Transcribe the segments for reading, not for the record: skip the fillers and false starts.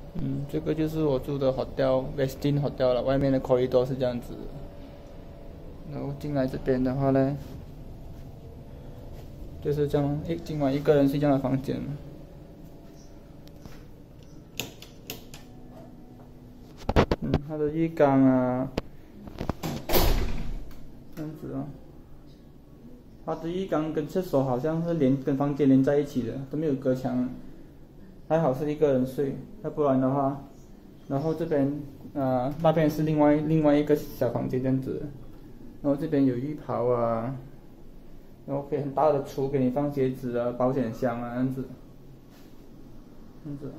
这个就是我住的 Westin Hotel 了，外面的 corridor 是这样子。然后进来这边的话呢，就是这样，今晚一个人睡觉的房间。它的浴缸啊，这样子哦。它的浴缸跟厕所好像是跟房间连在一起的，都没有隔墙。还好是一个人睡，要不然的话，然后这边那边是另外一个小房间这样子，然后这边有浴袍啊，然后可以很大的橱给你放鞋子啊、保险箱啊这样子，这样子。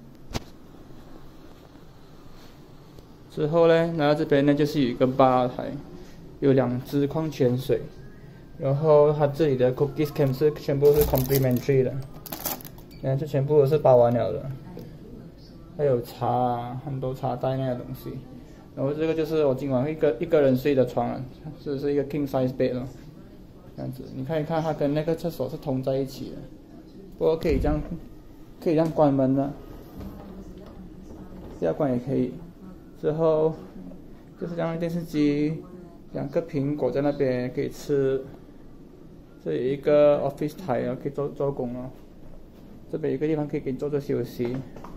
之后呢，然后这边呢就是有一个吧台，有2支矿泉水，然后它这里的 cookies can 是全部是 complimentary 的。这全部都是包完了的，还有茶，很多茶袋那些东西。然后这个就是我今晚一个人睡的床了，这是一个 king size bed 咯，这样子。你看一看，它跟那个厕所是通在一起的，不过可以这样关门的，这样关也可以。之后就是这样，电视机，2个苹果在那边可以吃，这里一个 office 台可以做工哦。这边有个地方可以给你坐着休息，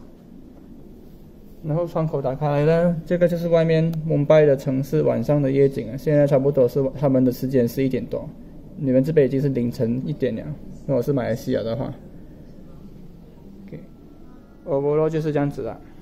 然后窗口打开来呢，这个就是外面孟买的城市晚上的夜景啊。现在差不多是他们的时间11点多，你们这边已经是凌晨1点了。如果是马来西亚的话 ，OK，overall 就是这样子啦。